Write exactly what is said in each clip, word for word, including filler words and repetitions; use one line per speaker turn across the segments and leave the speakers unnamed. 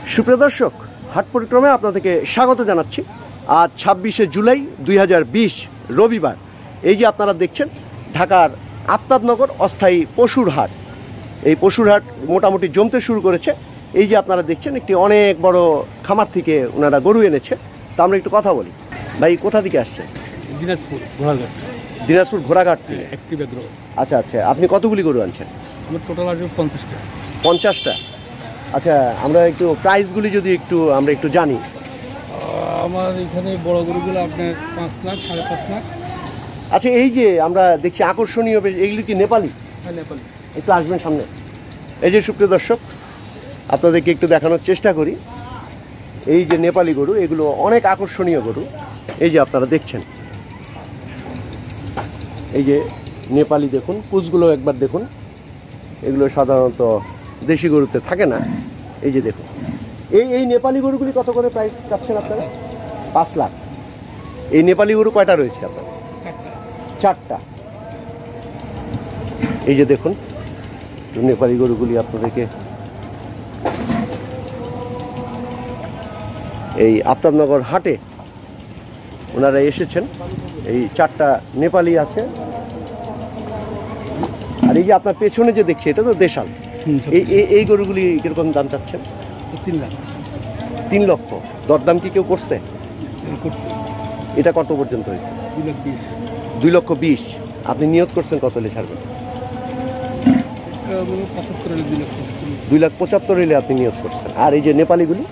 সুপ্রিয় দর্শক, হাট পরিক্রমে আপনাদেরকে স্বাগত জানাচ্ছি। আজ ছাব্বিশে জুলাই দুই হাজার বিশ রবিবার। এই যে আপনারা দেখছেন ঢাকার আফতাবনগর অস্থায়ী পশুর হাট। এই পশুর হাট মোটামুটি জমতে শুরু করেছে। এই যে আপনারা দেখছেন একটি অনেক বড় খামার থেকে ওনারা গরু এনেছে। তা আমরা একটু কথা বলি। ভাই কোথা থেকে আসছে?
দিনাজপুর ঘোড়াঘাট।
দিনাজপুর ঘোড়াঘাট থেকে।
একটি বেদ্র।
আচ্ছা আচ্ছা, আপনি কতগুলি গরু আনছেন?
আমার টোটাল আসবে পঞ্চাশটা।
পঞ্চাশটা। আচ্ছা, আমরা একটু প্রাইসগুলি যদি একটু আমরা একটু জানি।
আমার এখানে বড় গরুগুলো আপনার পাঁচ লাখ সাড়ে পাঁচ লাখ।
আচ্ছা, এই যে আমরা দেখছি আকর্ষণীয় বেশ, এইগুলি কি নেপালি?
হ্যাঁ, নেপালি।
একটু আসবেন সামনে। এই যে সুপ্রিয় দর্শক, আপনাদেরকে একটু দেখানোর চেষ্টা করি। এই যে নেপালি গরু, এগুলো অনেক আকর্ষণীয় গরু। এই যে আপনারা দেখছেন, এই যে নেপালি দেখুন, কুচগুলো একবার দেখুন। এগুলো সাধারণত দেশি গরুতে থাকে না। এই যে দেখুন, এই এই নেপালি গরুগুলি কত করে প্রাইস চাচ্ছেন আপনারা? পাঁচ লাখ। এই নেপালি গরু কয়টা রয়েছে আপনার? চারটা। এই যে দেখুন নেপালি গরুগুলি আপনাদেরকে এই আফতাবনগর হাটে ওনারা এসেছেন। এই চারটা নেপালি আছে। আর এই যে আপনার পেছনে যে দেখছি, এটা তো দেশাল। এই এই গরুগুলি কিরকম দাম চাচ্ছেন?
তিন লাখ।
তিন লক্ষ। দরদাম কি কেউ করছে? এটা কত পর্যন্ত হয়েছে?
দুই লাখ বিশ।
দুই লক্ষ বিশ। আপনি নিয়ত করছেন কত হলে ছাড়বেন?
পঁচাত্তর হলে দুই লাখ
দুই লাখ পঁচাত্তর হলে আপনি নিয়ত করছেন। আর এই যে নেপালিগুলি?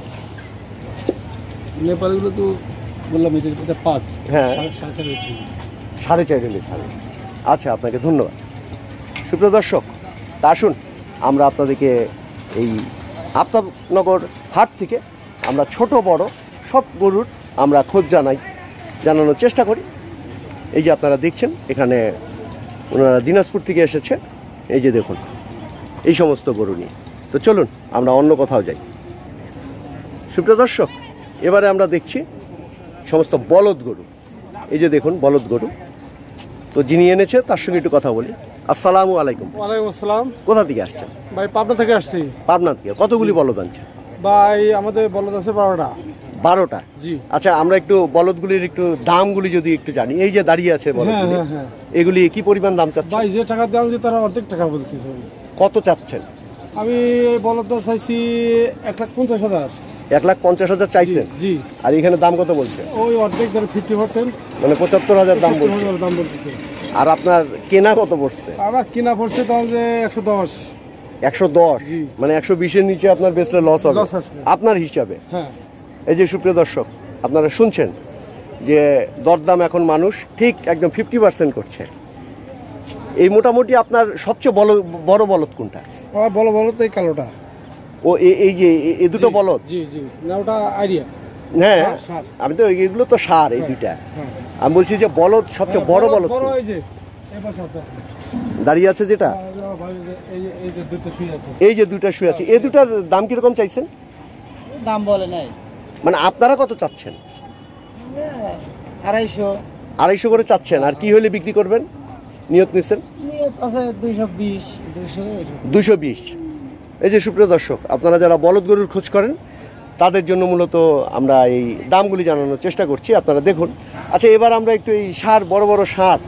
নেপালিগুলো তো বললাম এটা পাঁচ।
হ্যাঁ,
সাড়ে চার
সাড়ে চার
হলে
হলে ছাড়বেন। আচ্ছা, আপনাকে ধন্যবাদ। সুপ্রিয় দর্শক, তা আসুন আমরা আপনাদেরকে এই আফতাবনগর হাট থেকে আমরা ছোট বড় সব গরুর আমরা খোঁজ জানাই, জানানোর চেষ্টা করি। এই যে আপনারা দেখছেন, এখানে ওনারা দিনাজপুর থেকে এসেছে। এই যে দেখুন এই সমস্ত গরু নিয়ে। তো চলুন আমরা অন্য কোথাও যাই। সুপ্রিয় দর্শক, এবারে আমরা দেখছি সমস্ত বলদ গরু। এই যে দেখুন বলদ গরু। তো যিনি এনেছে তার সঙ্গে একটু কথা বলি। আসসালামু আলাইকুম।
ওয়ালাইকুম আসসালাম।
কোথা থেকে আসছেন?
ভাই পাবনা থেকে আসছি।
পাবনা থেকে। কতগুলি বলদ আনছেন?
ভাই আমাদের বলদ আছে বারোটা।
বারোটা?
জি।
আচ্ছা, আমরা একটু বলদগুলির একটু দামগুলি যদি একটু জানি। এই যে দাঁড়িয়ে আছে বলদগুলি,
হ্যাঁ, হ্যাঁ।
এগুলি কি পরিমাণ দাম চাচ্ছেন?
ভাই যে টাকা দাম যে তারা অর্ধেক টাকা বলতেছে।
কত চাচ্ছেন?
আমি বলদ চাইছি এক লাখ পঞ্চাশ হাজার।
এক লাখ পঞ্চাশ হাজার চাইছেন?
জি।
আর এখানে দাম কত বলছে?
ওই অর্ধেক ধরে ফিফটি পার্সেন্ট,
মানে পঁচাত্তর হাজার দাম বলছে।
দাম বলতেছে।
আর আপনার কেনা কত পড়ছে?
আমার কিনা পড়ছে দাম যে একশো দশ।
একশো দশ? মানে একশো বিশের নিচে আপনার বেচলে লস হবে আপনার হিসাবে।
হ্যাঁ।
এই যে সুপ্রিয় দর্শক, আপনারা শুনছেন যে দরদাম এখন মানুষ ঠিক একদম ফিফটি পার্সেন্ট করছে। এই মোটামুটি আপনার সবচেয়ে বড় বড় বলদ কোনটা?
আমার বড় বলদ এই কালোটা।
ও এই যে এই দুটো বলদ?
জি জি। না, ওটা আইডিয়া।
হ্যাঁ, আমি তো এগুলো তো সার। এই দুইটা আমি বলছি যে বলদ সবচেয়ে বড় বলদ দাঁড়িয়ে আছে যেটা, এই যে দুইটা শুয়ে আছে। এই দুটার দাম কিরকম চাইছেন?
দাম বলে নাই।
মানে আপনারা কত চাচ্ছেন?
আড়াইশো।
আড়াইশো করে চাচ্ছেন। আর কি হলে বিক্রি করবেন নিয়ত নিচ্ছেন?
দুইশো বিশ।
দুইশো বিশ। এই যে সুপ্রিয় দর্শক, আপনারা যারা বলদ গরুর খোঁজ করেন তাদের জন্য মূলত আমরা এই দামগুলি জানানোর চেষ্টা করছি। আপনারা দেখুন। আচ্ছা, এবার আমরা একটু এই ষাঁড়, বড় বড় ষাঁড়,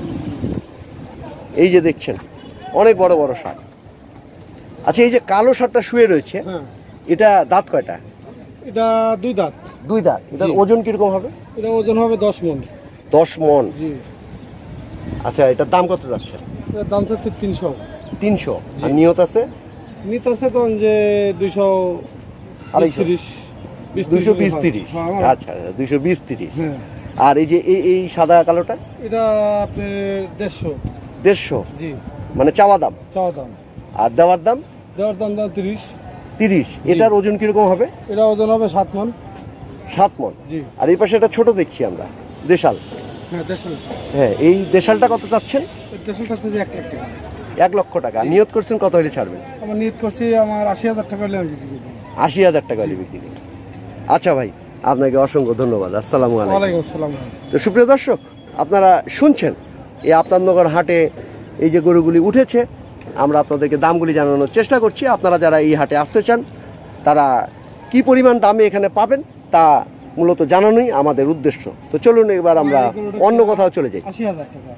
এই যে দেখছেন অনেক বড় বড় ষাঁড়। আচ্ছা, এই যে কালো ষাঁড়টা শুয়ে রয়েছে, এটা দাঁত কয়টা?
এটা দুই দাঁত।
দুই দাঁত। এটার ওজন কিরকম হবে?
এটা ওজন হবে দশ মন।
দশ মন?
জি।
আচ্ছা, এটার দাম কত যাচ্ছে?
এটার দাম চাচ্ছে তিনশো।
তিনশো? আর নিয়ত আছে?
নিয়ত আছে তো যে দুইশো তিরিশ।
দুইশো বিশ তিরিশ? আচ্ছা, দুইশো বিশ তিরিশ। আর এই যে এই এই সাদা কালোটা?
এটা আপনার দেড়শো।
দেড়শো?
জি।
মানে চাওয়া দাম?
চাওয়া দাম।
আর দেওয়ার দাম?
দেওয়ার দাম দাম তিরিশ।
তিরিশ? এটার ওজন কিরকম হবে?
এটা ওজন হবে সাত মন।
সাত মন?
জি।
আর এই পাশে এটা ছোট দেখছি আমরা, দেশাল।
হ্যাঁ, দেশাল।
হ্যাঁ, এই দেশালটা কত চাচ্ছেন?
দেশালটা হচ্ছে এক লাখ টাকা।
এক লক্ষ টাকা। নিয়ত করছেন কত হলে ছাড়বেন?
আমার নিয়ত করছি আমার আশি হাজার টাকা হলে আমি বিক্রি করব।
আশি হাজার টাকা হলে বিক্রি করব। আচ্ছা ভাই, আপনাকে অসংখ্য ধন্যবাদ। আসসালামু আলাইকুম।
ওয়ালাইকুম আসসালাম।
তো সুপ্রিয় দর্শক, আপনারা শুনছেন এই আফতাবনগর হাটে এই যে গরুগুলি উঠেছে, আমরা আপনাদেরকে দামগুলি জানানোর চেষ্টা করছি। আপনারা যারা এই হাটে আসতে চান তারা কি পরিমাণ দামে এখানে পাবেন তা মূলত জানানোই আমাদের উদ্দেশ্য। তো চলুন এবার আমরা অন্য কোথাও চলে যাই।
আশি হাজার টাকা।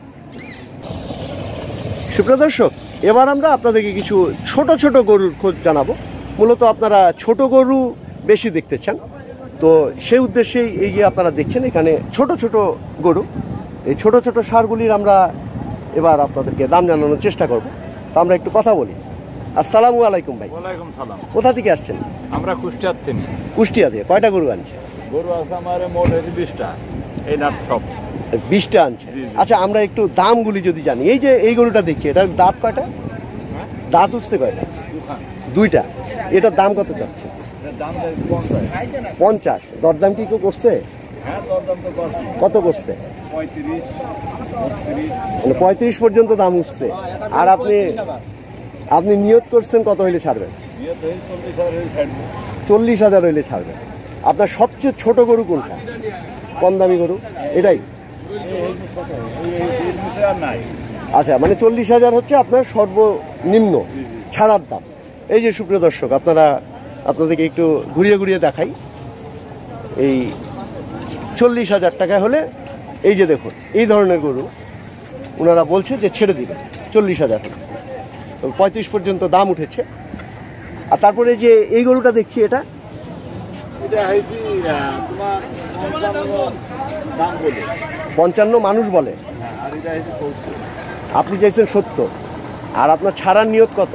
সুপ্রিয় দর্শক, এবার আমরা আপনাদেরকে কিছু ছোট ছোট গরুর খোঁজ জানাবো। মূলত আপনারা ছোট গরু বেশি দেখতে চান, তো সেই উদ্দেশ্যেই এই যে আপনারা দেখছেন এখানে ছোট ছোট গরু, এই ছোট ছোট ষাঁড়গুলির আমরা এবার আপনাদেরকে দাম জানানোর চেষ্টা করব। তো আমরা একটু কথা বলি। আসসালামু আলাইকুম ভাই।
ওয়ালাইকুম সালাম।
কোথা থেকে আসছেন?
আমরা কুষ্টিয়ার থেকে।
কুষ্টিয়া দিয়ে। কয়টা গরু আনছে?
গরু আছে আমার মোট হয়েছে বিশটা, এই নাট সব
বিশটা আনছে।
জি, জি।
আচ্ছা, আমরা একটু দামগুলি যদি জানি। এই যে এই গরুটা দেখছি, এটা দাঁত কয়টা? দাঁত উঠতে কয়টা?
দুখান।
দুইটা। এটার দাম কত যাচ্ছে?
এর দাম দেয় পঞ্চাশ।
পঞ্চাশ। দরদাম কি কেউ করছে?
হ্যাঁ, দরদাম তো করছি।
কত করছে?
পঁয়ত্রিশ, বত্রিশ।
মানে পঁয়ত্রিশ পর্যন্ত দাম উঠছে। আর আপনি আপনি নিয়ত করছেন কত হইলে ছাড়বেন?
ইয়ে তো এই চল্লিশ হাজার হয়ে ছাড়বো।
চল্লিশ হাজার হইলে ছাড়বেন। আপনার সবচেয়ে ছোট গরু কোনটা? কম দামি গরু এটাই?
এই হয়েছে ছোট, এই এই এর নিচে আর নাই।
আচ্ছা, মানে চল্লিশ হাজার হচ্ছে আপনার সর্বনিম্ন ছাড়ার দাম। এই যে সুপ্রিয় দর্শক, আপনারা আপনাদেরকে একটু ঘুরিয়ে ঘুরিয়ে দেখাই। এই চল্লিশ হাজার টাকা হলে এই যে দেখুন এই ধরনের গরু ওনারা বলছে যে ছেড়ে দিবে চল্লিশ হাজার হলে। তো পঁয়ত্রিশ পর্যন্ত দাম উঠেছে। আর তারপরে যে এই গরুটা দেখছি, এটা
এটা হয়েছে আহ, তোমার পঞ্চান্ন দাম বলে।
পঞ্চান্ন মানুষ বলে,
হ্যাঁ, আর এটা হয়েছে সত্তর।
আপনি চাইছেন সত্তর, আর আপনার ছাড়ার নিয়ত কত?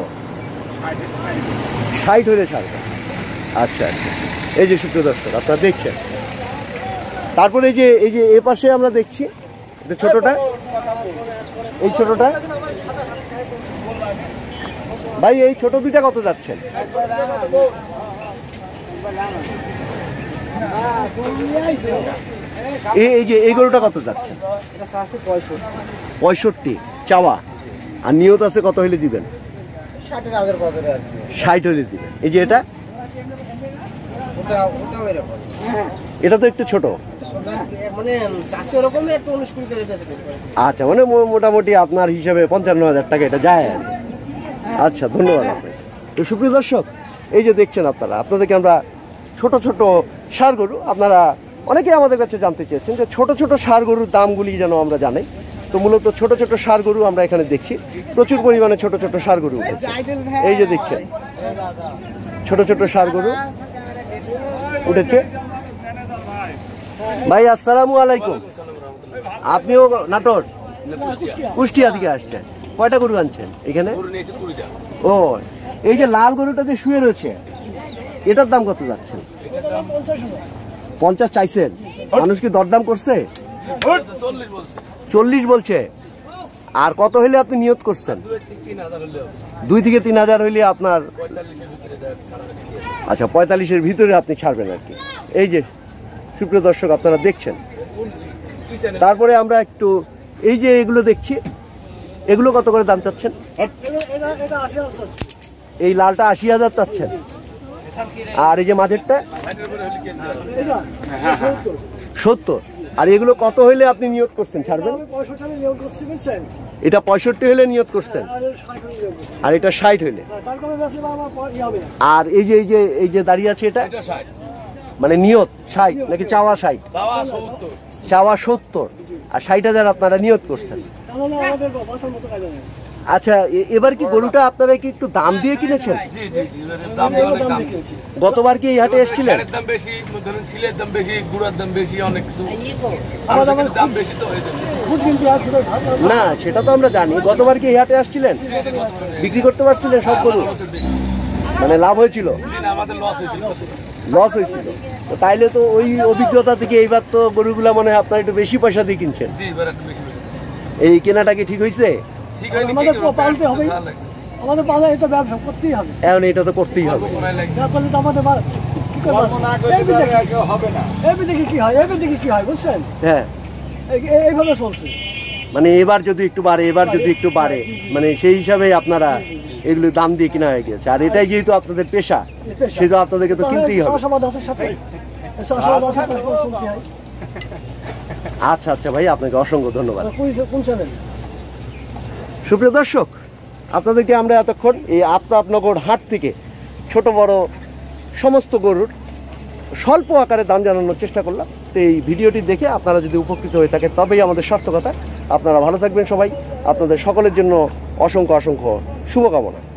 ষাট হলে ছাড়বে। আচ্ছা আচ্ছা, এই যে সুপ্রিয় দর্শক আপনারা দেখছেন। তারপরে এই যে এই যে এ পাশে আমরা দেখছি এটা ছোটটা, এই ছোটটা ভাই, এই ছোট দুইটা কত যাচ্ছেন? এই এই যে এই গরুটা কত যাচ্ছে?
এটা আছে পঁয়ষট্টি।
পঁয়ষট্টি চাওয়া, আর নিয়ত আছে কত হইলে দিবেন?
ষাটের হাজার বাজারে আর কি।
ষাট হইলে দিবেন। এই যে এটা,
ওটা ওটাও এরকম।
এটা তো একটু ছোট।
মানে চাষি ওরকমই একটু উনিশ কুড়ি করে বেঁচে দেবে।
আচ্ছা, মানে মো- মোটামুটি আপনার হিসাবে পঞ্চান্ন হাজার টাকা এটা যায় আর কি। আচ্ছা, ধন্যবাদ আপনাকে। তো সুপ্রিয় দর্শক, এই যে দেখছেন আপনারা, আপনাদেরকে আমরা ছোট ছোট ষাঁড় গরু, আপনারা অনেকেই আমাদের কাছে জানতে চেয়েছেন যে ছোট ছোট ষাঁড় গরুর দামগুলি যেন আমরা জানাই। তো মূলত ছোট ছোট ষাঁড় গরু আমরা এখানে দেখছি, প্রচুর পরিমাণে ছোট ছোট ষাঁড় গরু উঠেছে। এই যে দেখছেন ছোট ছোট ষাঁড় গরু উঠেছে। ভাই আসসালামু আলাইকুম। আপনিও নাটোর কুষ্টিয়া থেকে আসছেন? কয়টা গরু আনছেন এখানে? ও, এই যে লাল গরুটা যে শুয়ে রয়েছে, এটার দাম কত যাচ্ছেন? পঞ্চাশ চাইছেন? মানুষ কি দরদাম করছে? চল্লিশ বলছে। আর কত হইলে আপনি নিয়ত করছেন? দুই থেকে তিন হাজার হইলে আপনার, আচ্ছা পঁয়তাল্লিশের ভিতরে আপনি ছাড়বেন আর কি। এই যে সুপ্রিয় দর্শক আপনারা দেখছেন। তারপরে আমরা একটু এই যে এগুলো দেখছি, এগুলো কত করে দাম চাচ্ছেন? এই লালটা আশি হাজার চাচ্ছেন, আর এই যে মাঝেরটা সত্তর। আর এগুলো কত হইলে আপনি নিয়ত করছেন ছাড়বেন? এটা পঁয়ষট্টি হইলে নিয়ত করছেন, আর এটা ষাট হইলে। আর এই যে এই যে এই যে দাঁড়িয়ে আছে এটা মানে নিয়ত ষাট নাকি চাওয়া? ষাট চাওয়া সত্তর, আর ষাট হাজার আপনারা নিয়ত করছেন। আচ্ছা, এ- এবার কি গরুটা আপনারা কি একটু দাম দিয়ে কিনেছেন?
জি জি জি, এবারে দাম দিয়ে অনেক দাম।
গতবার কি এই হাটে এসেছিলেন?
চালের দাম বেশি, ধরেন ছিলের দাম বেশি, গুড়ার দাম বেশি, অনেক কিছু আমাদের দাম বেশি তো হয়ে যাবে।
না, সেটা তো আমরা জানি। গতবার কি এই হাটে আসছিলেন? বিক্রি করতে পারছিলেন সব গরু? মানে লাভ হয়েছিল?
জি না, আমাদের লস হয়েছিল।
লস হয়েছিল? তো তাইলে তো ওই অভিজ্ঞতা থেকে এইবার তো গরুগুলা মনে হয় আপনার একটু বেশি পয়সা দিয়ে কিনছেন।
জি, এবার একটু বেশি হয়েছে।
এই কেনাটা কি ঠিক হয়েছে?
ঠিক হয়নি,
আমাদের
কি করবো?
পালতে হবে।
ভালো লাগে।
আমাদের বাজারে এটা ব্যবসা করতেই হবে।
এখন এটা তো করতেই হবে।
কোনায় লাগে।
না করলে তো আমাদের বা- কি করবো? এই বিদেশে
হবে না।
এই বিদেশে কি হয়, এই বিদেশে কি হয় বুঝছেন?
হ্যাঁ,
এই- এই- এইভাবে চলছে।
মানে এবার যদি একটু বাড়ে, এবার যদি একটু বাড়ে, মানে সেই হিসাবে আপনারা এগুলো দাম দিয়ে কিনা হয়ে গেছে। আর এটাই যেহেতু আপনাদের পেশা, সেহেতু আপনাদেরকে তো কিনতেই হবে।
চাষাবাদ আছে সাথে, চাষাবাদ আছে, চাষাবাদ চলতে হয়।
আচ্ছা আচ্ছা ভাই, আপনাকে অসংখ্য ধন্যবাদ।
কোন- কোন চ্যানেল?
সুপ্রিয় দর্শক, আপনাদেরকে আমরা এতক্ষণ এই আফতাবনগর হাট থেকে ছোট বড় সমস্ত গরুর স্বল্প আকারে দাম জানানোর চেষ্টা করলাম। তো এই ভিডিওটি দেখে আপনারা যদি উপকৃত হয়ে থাকে তবেই আমাদের সার্থকতা। আপনারা ভালো থাকবেন সবাই, আপনাদের সকলের জন্য অসংখ্য অসংখ্য শুভকামনা।